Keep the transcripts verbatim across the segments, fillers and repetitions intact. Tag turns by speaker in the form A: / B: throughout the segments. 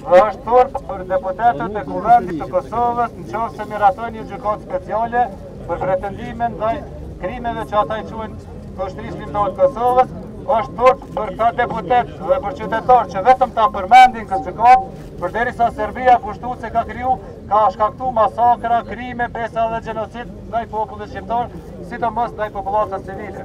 A: dhe është turp për deputetët e Kuvendit të Kosovës në qoftë se miratojnë një gjykatë speciale për pretendimin ndaj krimeve që ata i quajnë Ushtrisë Limbërore të Kosovës. Është turp për këta deputet dhe për qytetarë që vetëm ta përmendin këtë gjykatë, përderisa Serbia kushtuese ka kriju, ka shkaktu masakra, krime, pesa dhe gjenocid ndaj popullit shqiptar, sidomos ndaj popullatës civile.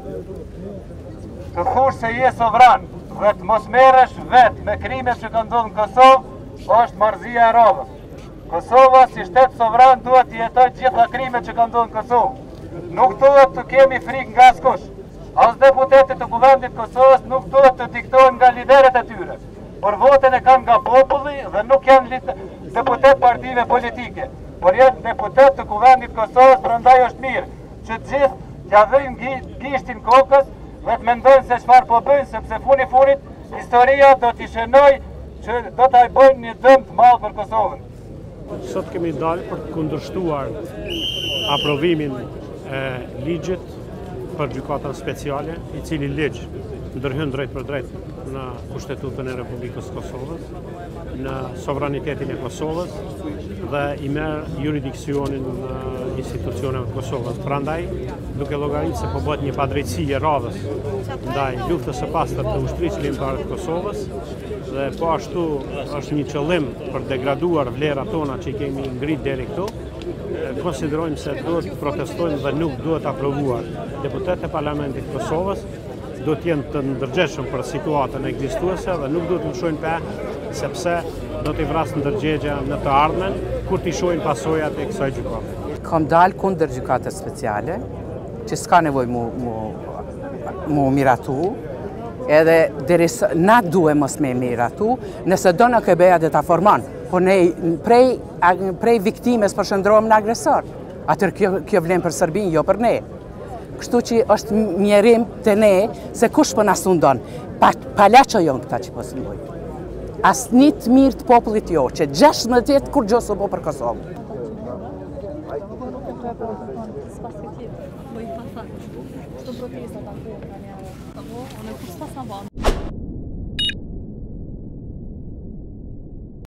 A: Të thush se je sovran dhe të mos merresh vetë me krimet që kanë ndodhur në Kosovë, është marzia e radhës. Kosova si shtet sovran duhet të jetojë gjitha krimet që kanë ndodhur në Kosovë. Nuk duhet të kemi frikë nga askush. As deputetët e Kuvendit të Kosovës nuk duhet të diktohen nga liderët e tyre, por votën e kanë nga populli dhe nuk janë deputet partive politike, por janë deputet të Kuvendit të Kosovës. Prandaj është mirë që të gjithë t'ia vëjnë gishtin kokës dhe të mendojnë se çfarë po bëjnë, sepse funi funit historia do t'i shënojë që do t'a bëjnë një dëm të madh për Kosovën.
B: Sot kemi dalë për të kundërshtuar aprovimin e ligjit për gjykatën speciale, i cili ligj ndërhyn drejt për drejt në Kushtetutën e Republikës Kosovës, në sovranitetin e Kosovës dhe i merr jurisdiksionin në institucioneve të Kosovës. Prandaj, duke llogaritë se po bëhet një padrejtësi e radhës ndaj luftës së pastër të Ushtrisë Limbërore të Kosovës dhe po ashtu është një qëllim për degraduar vlerat tona që i kemi ngrit deri këtu, konsiderojmë se duhet të protestojmë dhe nuk duhet aprovuar. Deputetët e Parlamentit të Kosovës duhet të jenë të ndërgjegjshëm për situatën ekzistuese dhe nuk duhet të lëshojnë pe, sepse do t'i vrasë ndërgjegja në të ardhmen kur t'i shohin pasojat e kësaj gjykate.
C: Kam dalë kundër gjykatës speciale, që s'ka nevojë mu, mu, mu miratu, edhe derisa na duhet mos me miratu, nëse do në këbeja dhe ta forman, por ne prej, prej viktimes përshëndrohem në agresor. Atër kjo, kjo vlen për Serbinë, jo për ne. Kështu që është mjerim të ne se kush për nas undon. Pa, palaço jon këta që po sundojnë. As një të mirë të popullit jo, që gjashtëdhjetë vjet kur gjosë po për Kosovë.
D: Что протеста такого, он и пуста сама.